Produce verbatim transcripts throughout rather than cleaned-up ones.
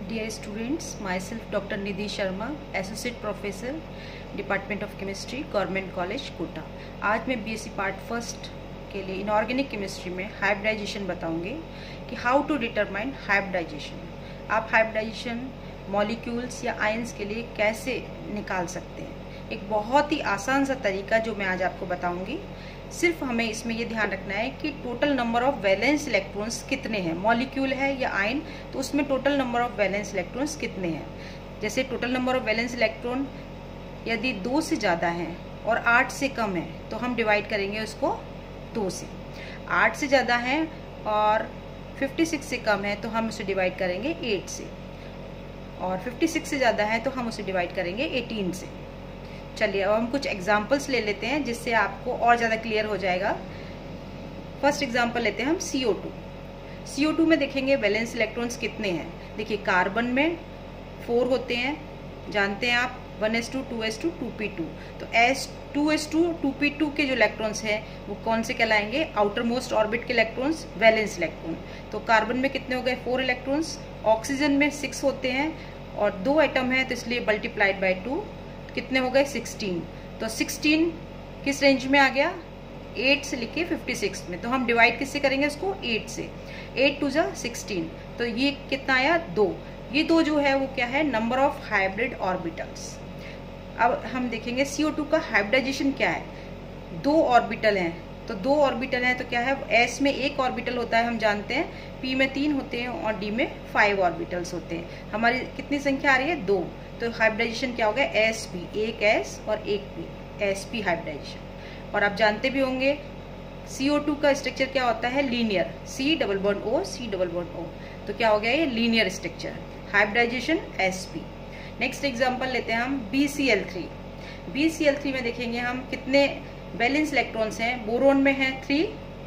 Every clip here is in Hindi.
Dear students, myself Doctor Nidhi Sharma, Associate Professor, Department of Chemistry, Government College, Kota. आज मैं बीएससी पार्ट फर्स्ट के लिए इनऑर्गेनिक केमिस्ट्री में हाइब्रिडाइजेशन बताऊंगी कि हाउ टू डिटरमाइन हाइब्रिडाइजेशन। आप हाइब्रिडाइजेशन मॉलिक्यूल्स या आयंस के लिए कैसे निकाल सकते हैं। एक बहुत ही आसान सा तरीका जो मैं आज आपको बताऊंगी। सिर्फ हमें इसमें ये ध्यान रखना है कि total number of valence electrons कितने हैं। मॉलिक्यूल है या आयन, तो उसमें total number of valence electrons कितने हैं। जैसे total number of valence electron यदि दो से ज़्यादा है और आठ से कम है तो हम डिवाइड करेंगे उसको दो से। आठ से ज़्यादा है और छप्पन से कम है तो हम उसे डिवाइड करेंगे आठ से, और छप्पन से ज़्यादा है तो हम उसे डिवाइड करेंगे अठारह से। चलिए अब हम कुछ एग्जाम्पल्स ले लेते हैं जिससे आपको और ज़्यादा क्लियर हो जाएगा। फर्स्ट एग्जाम्पल लेते हैं हम सी ओ टू। सी ओ टू में देखेंगे वैलेंस इलेक्ट्रॉन्स कितने हैं। देखिए कार्बन में फोर होते हैं, जानते हैं आप, one s two, two s two, two p two. तो s two s two, two p two के जो इलेक्ट्रॉन्स हैं वो कौन से कहलाएंगे, आउटर मोस्ट ऑर्बिट के इलेक्ट्रॉन्स, वैलेंस इलेक्ट्रॉन। तो कार्बन में कितने हो गए, फोर इलेक्ट्रॉन्स। ऑक्सीजन में सिक्स होते हैं और दो एटम है तो इसलिए मल्टीप्लाइड बाई टू, कितने हो गए, सिक्सटीन। तो सिक्सटीन किस रेंज में आ गया, एट से लिखे छप्पन में। तो हम डिवाइड किससे करेंगे इसको, एट से। एट टू जा सिक्सटीन, तो ये कितना आया, दो। ये दो जो है वो क्या है, नंबर ऑफ हाइब्रिड ऑर्बिटल्स। अब हम देखेंगे सी ओ टू का हाइब्रिडाइजेशन क्या है। दो ऑर्बिटल हैं, तो दो ऑर्बिटल हैं तो क्या है, एस में एक ऑर्बिटल होता है हम जानते हैं, पी में तीन होते हैं और डी में फाइव ऑर्बिटल्स होते हैं। हमारी कितनी संख्या आ रही है, दो। तो हाइब्रिडाइजेशन क्या हो गया, एस पी, एक एस और एक पी, एस पी हाइब्रिडाइजेशन। और आप जानते भी होंगे सी ओ टू का स्ट्रक्चर क्या होता है, linear, C double bond O, C double bond O. तो क्या हो गया, ये linear structure, hybridization s p. Next example लेते हैं हम B C L three. B C L three में देखेंगे हम कितने वैलेंस इलेक्ट्रॉन्स हैं। बोरोन में है थ्री,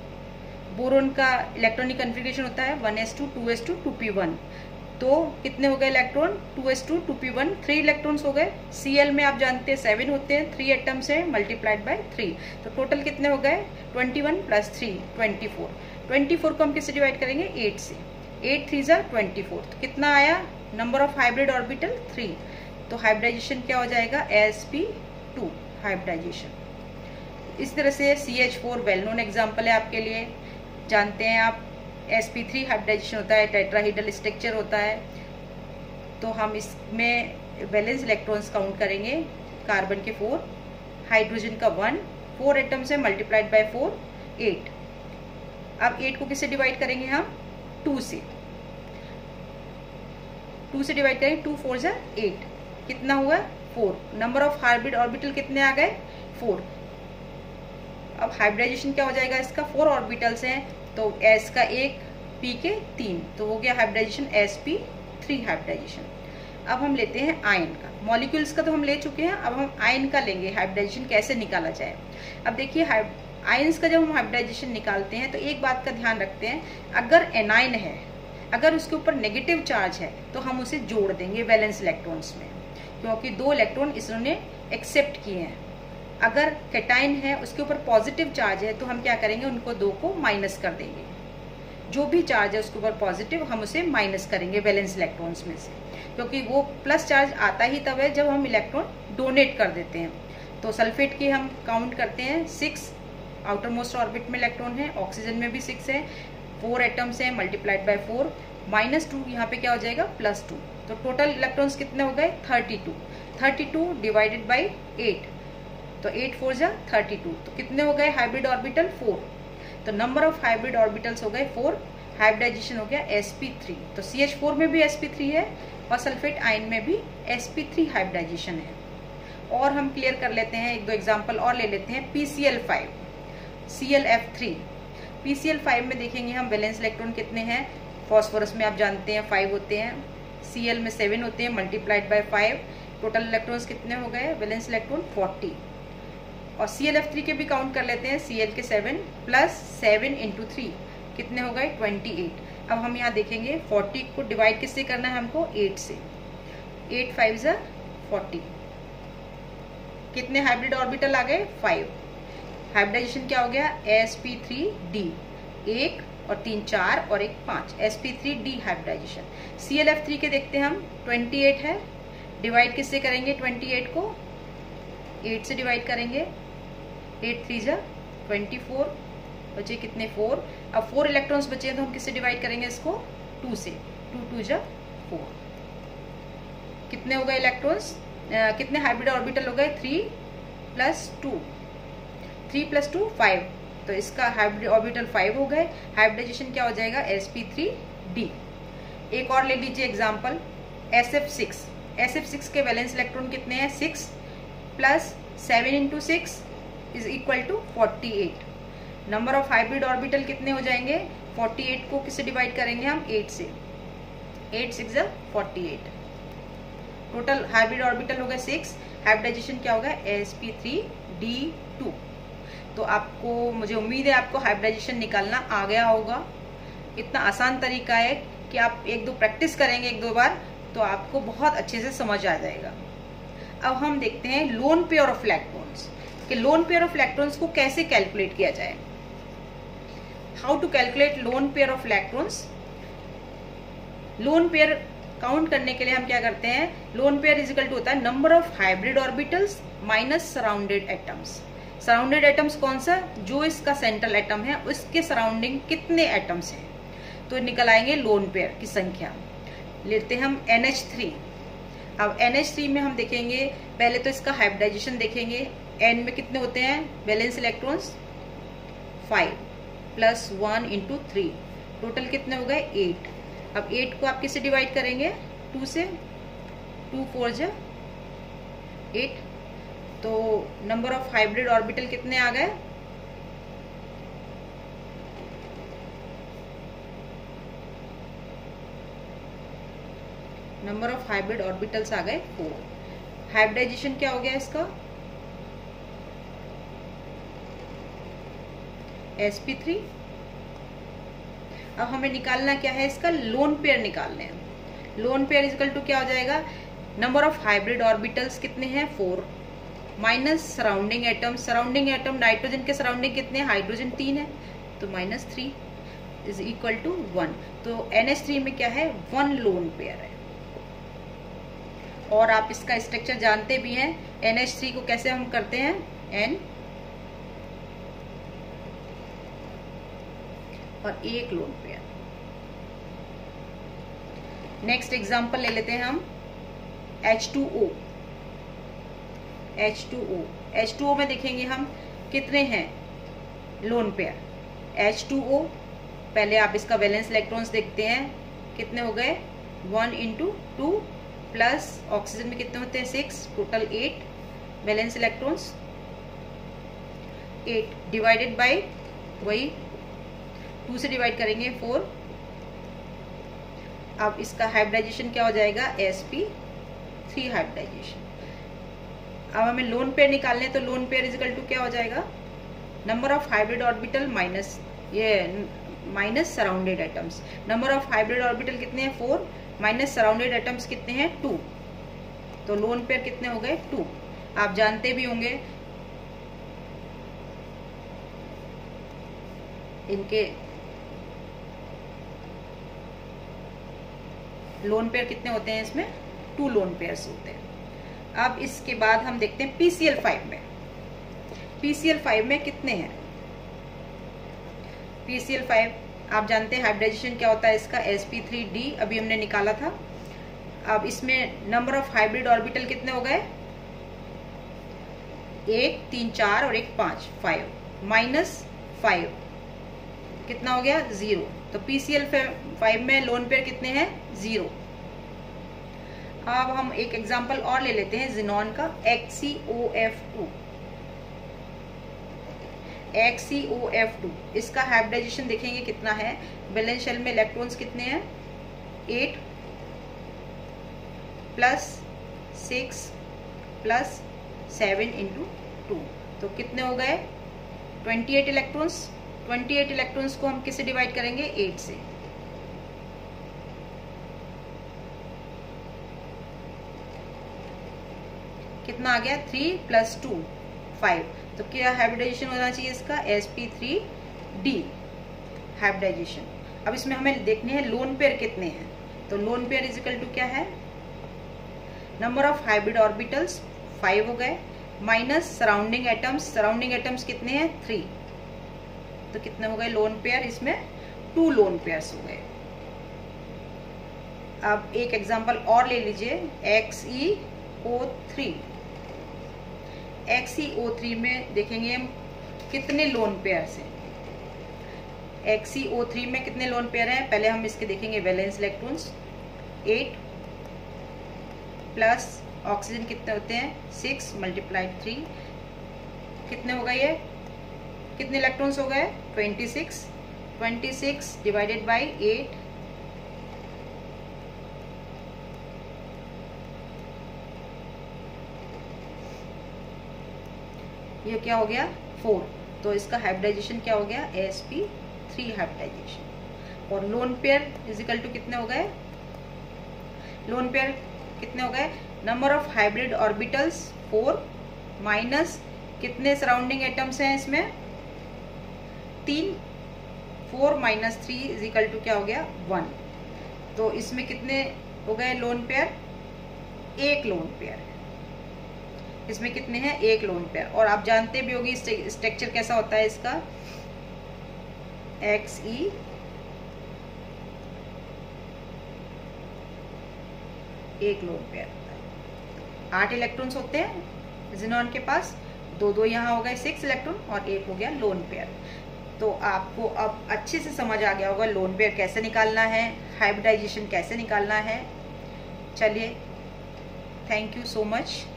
बोरोन का इलेक्ट्रॉनिक कन्फिगरेशन होता है one s two, two s two, two p one. तो कितने हो गए electron, two s two, two p one, three electrons हो गए। सी एल में आप जानते हैं सेवन होते हैं, थ्री एटम्स हैं, मल्टीप्लाइड बाय थ्री। तो टोटल कितने हो गए, twenty one plus three, twenty four. Twenty four को हम किससे डिवाइड करेंगे, एट से। एट थ्री ज़ा ट्वेंटी फोर। तो कितना आया, number of hybrid orbital three. तो हाइब्रिडाइजेशन क्या हो जाएगा, एस पी टू हाइब्रिडाइजेशन। इस तरह से C H four well known example है आपके लिए, जानते हैं आप। एस पी थ्री हाइब्रिडाइजेशन होता है, टेट्राहीड्रल स्ट्रक्चर होता है। तो हम इसमें वैलेंस इलेक्ट्रॉन्स काउंट करेंगे, कार्बन के फोर, हाइड्रोजन का वन, फोर एटम्स है, मल्टीप्लाइड बाय फोर, एट। अब एट को किससे डिवाइड करेंगे हम, टू से। टू से डिवाइड करेंगे, टू फोर जा एट, कितना हुआ, four. Number of hybrid orbital कितने आ गए, फोर। अब हाइब्रिडाइजेशन क्या हो जाएगा इसका, फोर ऑर्बिटल्स हैं तो एस का एक, पी के तीन, तो हो गया hybridization s P three hybridization. अब हम लेते हैं आयन का। मॉलिक्यूल्स का तो हम ले चुके हैं, अब हम आयन का लेंगे, हाइब्रिडाइजेशन कैसे निकाला जाए। अब देखिए आयंस का जब हम हाइब्रिडाइजेशन निकालते हैं तो एक बात का ध्यान रखते हैं, अगर एनाइन है, अगर उसके ऊपर नेगेटिव चार्ज है तो हम उसे जोड़ देंगे वैलेंस इलेक्ट्रॉन्स में, क्योंकि दो इलेक्ट्रॉन इसने एक्सेप्ट किए हैं। अगर कैटाइन है, उसके ऊपर पॉजिटिव चार्ज है, तो हम क्या करेंगे, उनको दो को माइनस कर देंगे। जो भी चार्ज है उसके ऊपर पॉजिटिव, हम उसे माइनस करेंगे वैलेंस इलेक्ट्रॉन्स में से, क्योंकि वो प्लस चार्ज आता ही तब है जब हम इलेक्ट्रॉन डोनेट कर देते हैं। तो सल्फेट की हम काउंट करते हैं, सिक्स आउटर मोस्ट ऑर्बिट में इलेक्ट्रॉन है, ऑक्सीजन में भी सिक्स है, फोर एटम्स हैं, multiplied by four, minus two, यहाँ पे क्या हो जाएगा, प्लस टू। तो टोटल इलेक्ट्रॉन्स कितने हो गए, thirty two. Thirty two divided by eight, तो एट फोर जा थर्टी टू। तो कितने हो गए हाइब्रिड ऑर्बिटल, फोर। तो नंबर ऑफ हाइब्रिड ऑर्बिटल्स हो गए फोर, हाइब्रिडाइजेशन हो गया एस पी थ्री। तो सी एच फोर में भी एस पी थ्री है और सल्फेट आयन में भी एस पी थ्री हाइब्रिडाइजेशन है। और हम क्लियर कर लेते हैं, एक दो एग्जांपल और ले लेते हैं। P C L five, C L F three. P C L five में देखेंगे हम वैलेंस इलेक्ट्रॉन कितने हैं। फॉस्फोरस में आप जानते हैं फाइव होते हैं, सी एल में सेवन होते हैं, multiplied by five. Total electrons कितने हो गए, वैलेंस इलेक्ट्रॉन फोर्टी। और सी एल एफ थ्री के भी काउंट कर लेते हैं, सी एल के seven plus seven into three, कितने हो गए, ट्वेंटी एट। अब हम यहाँ देखेंगे फोर्टी को डिवाइड किससे करना है हमको, एट से। एट फाइव जा फोर्टी, कितने हाइब्रिड ऑर्बिटल आ गए, फाइव। हाइब्रिडाइजेशन क्या हो गया, एस पी थ्री डी, एक और तीन चार और एक पाँच, s P three d hybridization. C L F three के देखते हैं हम, अट्ठाईस है, डिवाइड किससे करेंगे, अट्ठाईस को आठ से डिवाइड करेंगे, आठ थ्री जा ट्वेंटी फोर, बचे कितने फोर। अब फोर इलेक्ट्रॉन्स बचे हैं तो हम किससे डिवाइड करेंगे इसको, टू से, टू टू जा फोर। कितने हो गए इलेक्ट्रॉन्स, कितने हाइब्रिड ऑर्बिटल हो गए, three plus two, three plus two five, तो इसका हाइब्रिड ऑर्बिटल फाइव हो गए। हाइब्रिडाइजेशन क्या हो जाएगा, एस पी थ्री डी। एक और ले लीजिए example, S F six. S F six के वैलेंस इलेक्ट्रॉन कितने हैं, six plus seven into six is equal to forty eight. Number of hybrid orbital कितने हो जाएंगे, फोर्टी एट को किससे डिवाइड करेंगे हम, एट से, eight six forty eight. Total hybrid orbital हो गए सिक्स। हाइब्रिडाइजेशन क्या होगा, s P three d two. तो आपको, मुझे उम्मीद है आपको हाइब्रिडाइजेशन निकालना आ गया होगा। इतना आसान तरीका है कि आप एक दो प्रैक्टिस करेंगे एक दो बार तो आपको बहुत अच्छे से समझ आ जाएगा। अब हम देखते हैं लोन पेयर ऑफ इलेक्ट्रॉन्स, कि लोन पेयर ऑफ इलेक्ट्रॉन्स को कैसे कैलकुलेट किया जाए। How to calculate lone pair of electrons. Lone pair count करने के लिए हम क्या करते हैं, lone pair is equal to होता है number of hybrid orbitals minus surrounded atoms. Surrounded atoms कौन सा, जो इसका सेंट्रल एटम है उसके सराउंडिंग कितने एटम्स हैं, तो निकल आएंगे लोन पेयर की संख्या। लेते हैं हम एन एच थ्री। अब एन एच थ्री में हम देखेंगे, पहले तो इसका हाइब्रिडाइजेशन देखेंगे। N में कितने होते हैं valence electrons, five plus one into three, total कितने हो गए, एट। अब एट को आप किससे डिवाइड करेंगे, टू से, टू फोर जा एट। तो नंबर ऑफ हाइब्रिड ऑर्बिटल कितने आ गए, नंबर ऑफ हाइब्रिड ऑर्बिटल्स आ गए फोर। हाइब्रिडाइजेशन क्या हो गया इसका, एस पी थ्री। अब हमें निकालना क्या है, इसका लोन पेयर निकालने हैं। लोन पेयर इक्वल टू क्या हो जाएगा, नंबर ऑफ हाइब्रिड ऑर्बिटल्स कितने हैं, four, minus surrounding atom. Surrounding atom nitrogen के सराउंडिंग कितने हैं, हाइड्रोजन तीन है, तो minus three is equal to one. तो एन एच थ्री में क्या है, वन लोन पेयर है। और आप इसका स्ट्रक्चर जानते भी हैं, एन एच थ्री को कैसे हम करते हैं, एन और एक लोन पेयर। नेक्स्ट एग्जांपल ले लेते हैं हम, H two O. H two O H two O में देखेंगे हम कितने हैं lone pair, H two O. पहले आप इसका वैलेंस इलेक्ट्रॉन्स देखते हैं, कितने हो गए, one into two plus oxygen में कितने होते हैं, six, total eight valence electrons, eight divided by वही टू से डिवाइड करेंगे फोर। अब इसका हाइब्रिडाइजेशन क्या हो जाएगा, एस पी थ्री हाइब्रिडाइजेशन। अब हमें लोन पेयर निकालने, तो lone pair is equal to क्या हो जाएगा, number of hybrid orbital minus ये minus surrounded atoms. Number of hybrid orbital कितने हैं, फोर, माइनस सराउंडेड एटम्स कितने हैं, टू। तो लोन पेयर कितने हो गए, टू। आप जानते भी होंगे इनके लोन पेयर कितने होते हैं, इसमें टू लोन पेयर्स होते हैं। अब इसके बाद हम देखते हैं पी सी एल फाइव में। पी सी एल फाइव में कितने हैं, पी सी एल फाइव आप जानते हैं हाइब्रिडाइजेशन क्या होता है इसका, एस पी थ्री डी अभी हमने निकाला था। अब इसमें नंबर ऑफ हाइब्रिड ऑर्बिटल कितने हो गए, एक, तीन, चार और एक पांच, फाइव, माइनस फाइव कितना हो गया, जीरो। तो पी सी एल फाइव में लोन पेयर कितने हैं, जीरो। अब हम एक एग्जांपल और ले लेते हैं जिनॉन का, X C O F two. X C O F two इसका हाइब्रिडाइजेशन देखेंगे कितना है, वैलेंस शेल में इलेक्ट्रॉन्स कितने हैं, eight plus six plus seven into two, तो कितने हो गए, twenty eight electrons. Twenty eight electrons को हम किससे डिवाइड करेंगे, एट से। कितना आ गया, थ्री प्लस टू, फाइव। तो क्या हाइब्रिडाइजेशन होना चाहिए इसका, s P three d hybridization. अब इसमें हमें देखने हैं लोन पेयर कितने हैं। तो lone pair is equal to क्या है, number of hybrid orbitals five हो गए, minus surrounding atoms, surrounding atoms कितने हैं थ्री, तो कितने हो गए लोन पेयर, इसमें टू लोन पेयर्स हो गए। अब एक एग्जांपल और ले लीजिए, X E O three. X E O three में देखेंगे हम कितने लोन पेयर्स हैं। एक्स ई ओ थ्री में कितने लोन पेयर हैं, पहले हम इसके देखेंगे valence electrons, eight plus oxygen कितने होते हैं सिक्स मल्टीप्लाइड थ्री, कितने हो गए ये, कितने इलेक्ट्रॉन्स हो गए twenty six, twenty six divided by eight, ये क्या हो गया फोर। तो इसका हाइब्रिडाइजेशन क्या हो गया, a S P three hybridization. और लोन पेयर इजिकल टू कितने हो गए, लोन पेयर कितने हो गए, number of hybrid orbitals four, minus कितने सराउंडिंग एटम्स हैं इसमें तीन, four minus three is equal to क्या हो गया वन। तो इसमें कितने हो गए लोन पेयर, एक लोन पेयर है, इसमें कितने हैं एक लोन पेयर। और आप जानते भी होगी स्ट्रक्चर कैसा होता है इसका, एक्स ई एक लोन पेयर होता है, आठ इलेक्ट्रॉन्स होते हैं जिनॉन के पास, दो दो यहाँ हो गए सिक्स इलेक्ट्रॉन और एक हो गया लोन पेयर। तो आपको अब अच्छे से समझ आ गया होगा लोन पेयर कैसे निकालना है, हाइब्रिडाइजेशन कैसे निकालना है। चलिए, थैंक यू सो मच।